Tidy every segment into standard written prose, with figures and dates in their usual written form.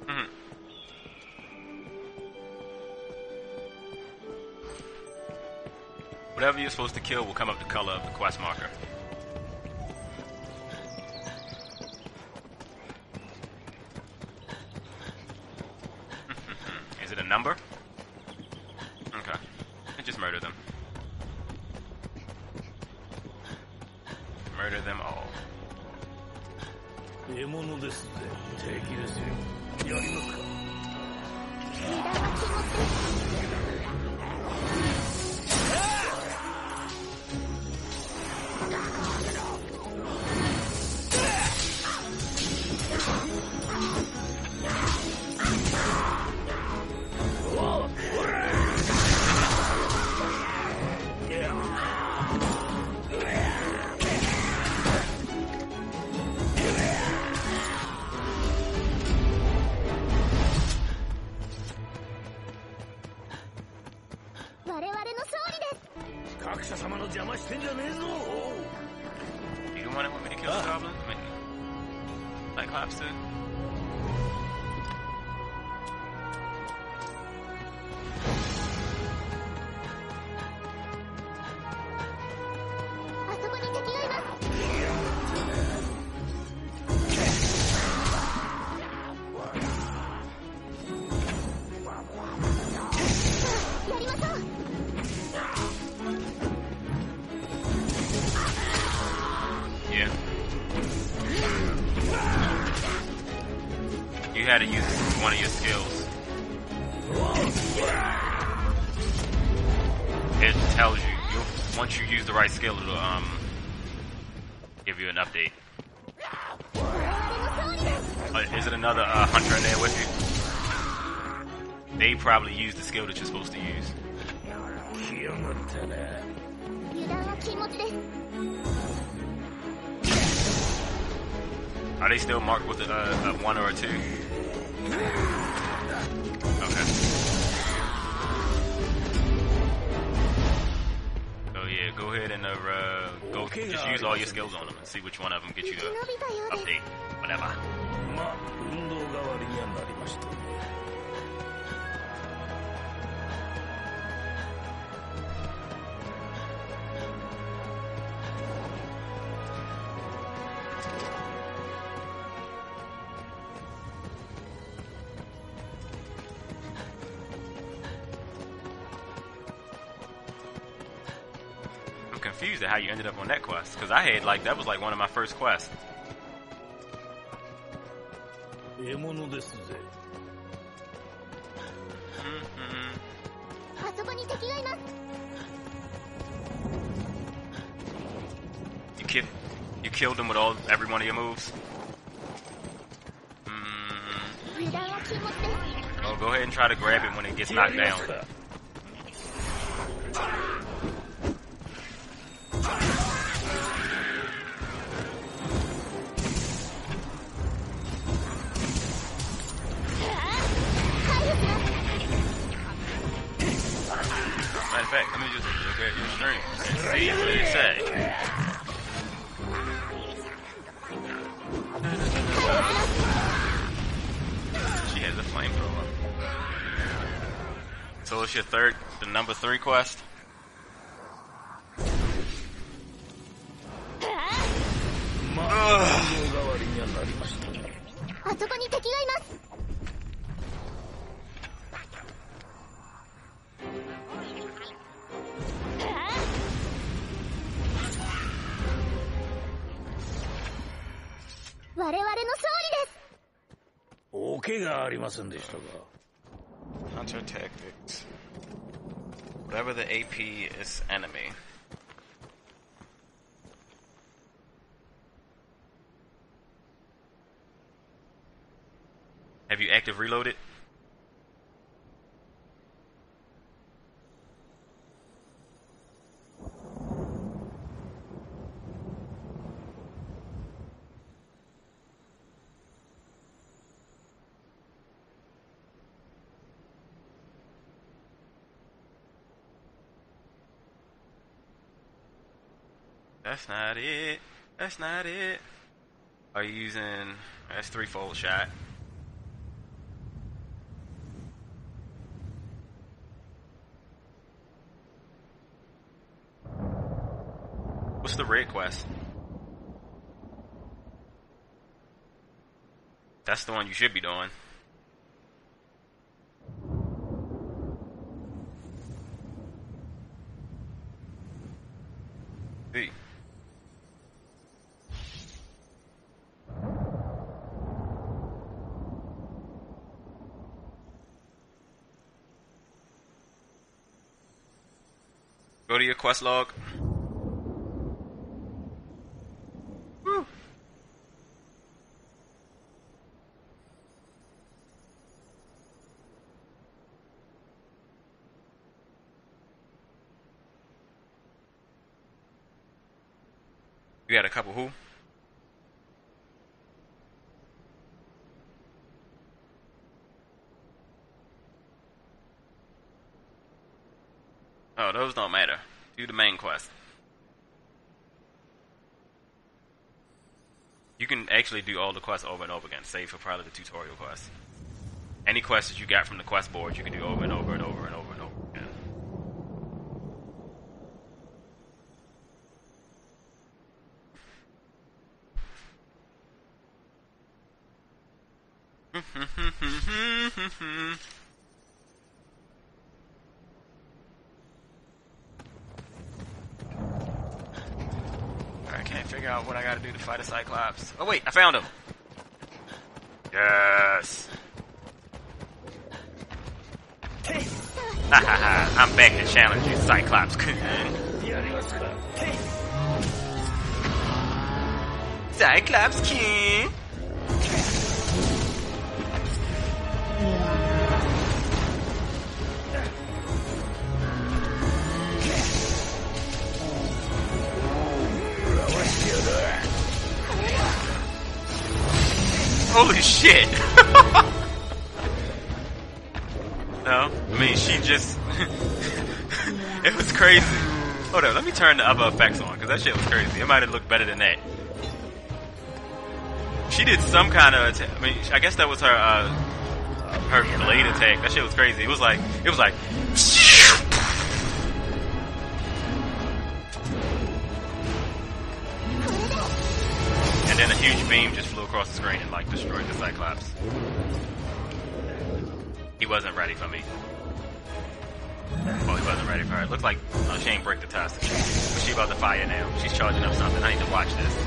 Mhm. Whatever you're supposed to kill will come up the color of the quest marker. Is it a number? Okay. And just murder them. Murder them all. You don't want me to kill the goblin? Like Hops did? You had to use one of your skills. It tells you, once you use the right skill, it'll give you an update. Is it another hunter in there with you? They probably use the skill that you're supposed to use. Are they still marked with a 1 or a 2? Okay. So yeah, go ahead and just use all your skills on them and see which one of them gets you the update. Whatever. Confused at how you ended up on that quest, because I had that was like one of my first quests. You killed him with every one of your moves. Oh, go ahead and try to grab it when it gets knocked down. Matter of fact, let me just look at your stream and see what it say. She has a flamethrower. So it's the number 3 quest? Hunter tactics. Whatever the AP is enemy. Have you active reloaded? That's not it. That's not it. Are you using... That's 3-fold shot. the red quest. That's the one you should be doing. See. Go to your quest log. Woo. You got a couple who? Oh, those don't matter. Do the main quest. You can actually do all the quests over and over again, save for probably the tutorial quests. Any quests that you got from the quest board, you can do over and over and over and over and over again. I can't figure out what I gotta do to fight a Cyclops. Oh wait, I found him! Yes! Hahaha, I'm back to challenge you, Cyclops. Cyclops King! Holy shit! No, I mean, she just... it was crazy. Hold on, let me turn the other effects on, because that shit was crazy. It might have looked better than that. She did some kind of attack. I mean, I guess that was her, her blade attack. That shit was crazy. It was like... And then a huge beam just flew across the screen and like destroyed the Cyclops. He wasn't ready for me. Well, he wasn't ready for her. It looked like she ain't break the test. But she about to fire now. She's charging up something. I need to watch this.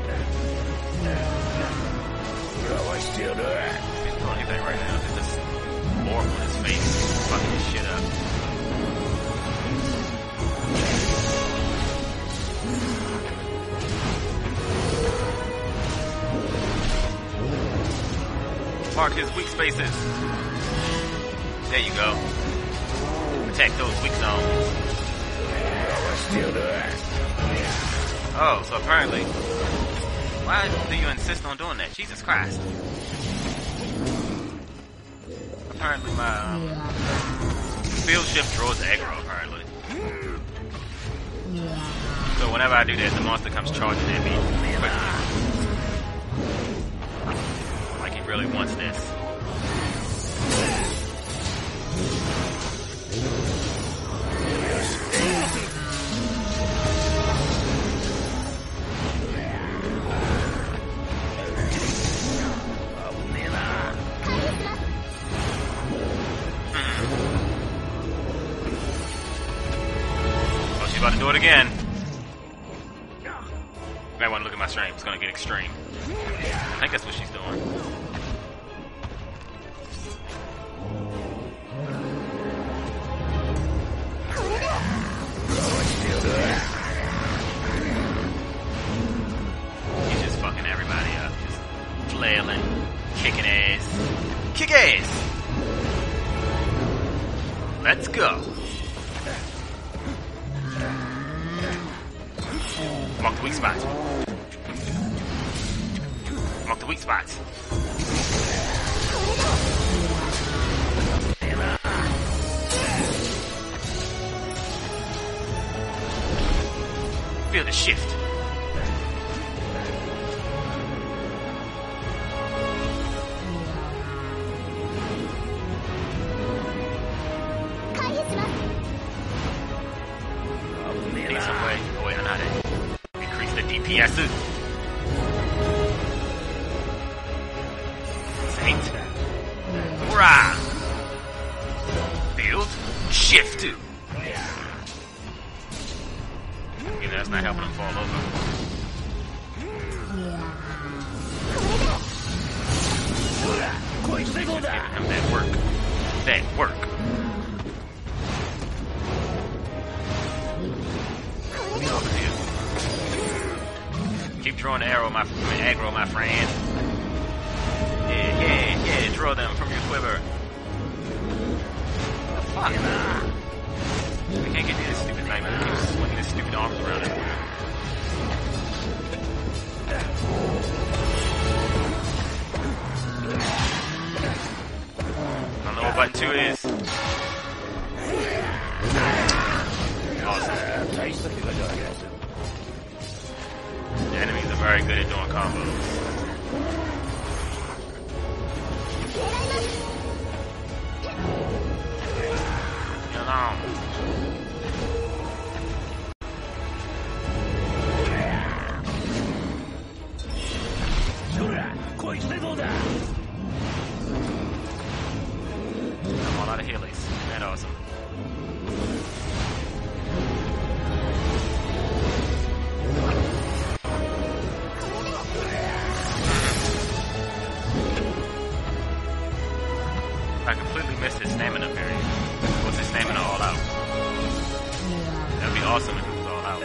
She's doing anything right now. There's this orb on his face. Fucking his shit up. Mark his weak spaces. There you go. Attack those weak zones. Oh, so apparently... Why do you insist on doing that? Jesus Christ. Apparently my field shift draws aggro, apparently. So whenever I do that, the monster comes charging at me quickly. Like he really wants this. Oh, she's about to do it again. You might want to look at my stream. It's going to get extreme. I think that's what she's doing. He's just fucking everybody up. Just flailing, kicking ass. Kick ass! Let's go. Mark the weak spots. Mark the weak spots. Feel the shift. Need some way. Oh wait, I'm not in. DPS. Saint. Rah! Build. Shift. You know, that's not helping him fall over. Just giving him that work. That work. Keep drawing the arrow, aggro, my friend. Yeah. Draw them from your quiver. What the fuck? We can't get to this stupid thing, man. Keep swinging his stupid arms around it. I don't know what button 2 is. Awesome. The enemies are very good at doing combos. Get along. I'm all out of healies. Isn't that awesome? I completely missed his stamina period. Was his stamina all out? That'd be awesome if it was all out.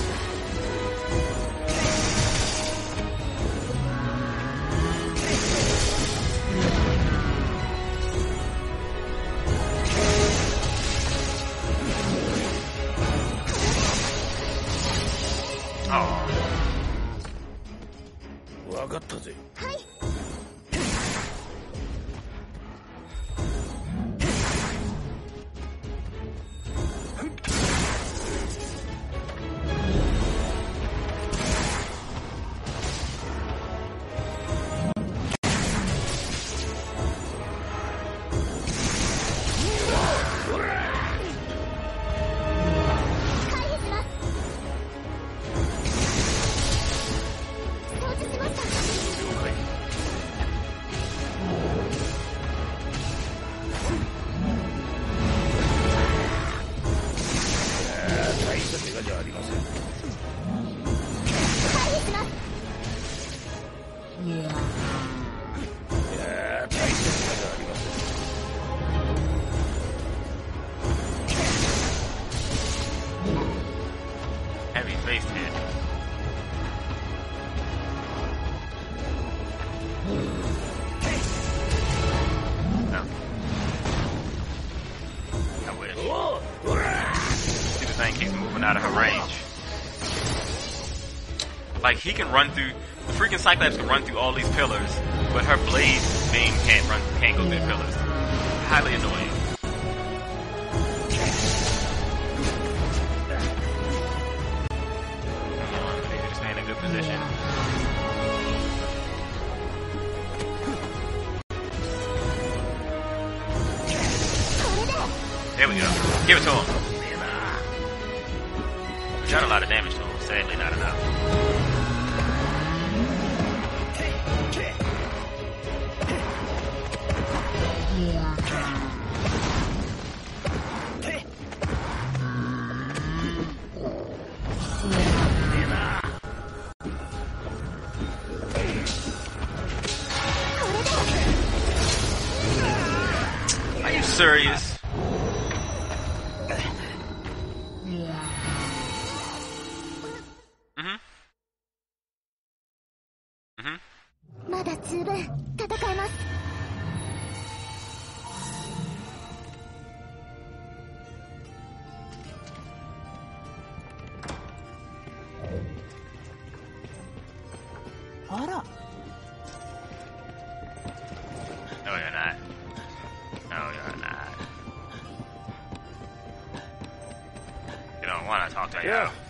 Oh. わかったぜ。はい。 Heavy-faced hit. No. I wish. See, the thing keeps moving out of her range. Like, he can run through... The freaking Cyclops can run through all these pillars, but her blade beam can't go through the pillars. Highly annoying. Position. There we go. Give it to him. We got a lot of damage to him. Sadly, not enough. Serious. No, you're not. No, you're not. You don't want to talk to you. Yeah.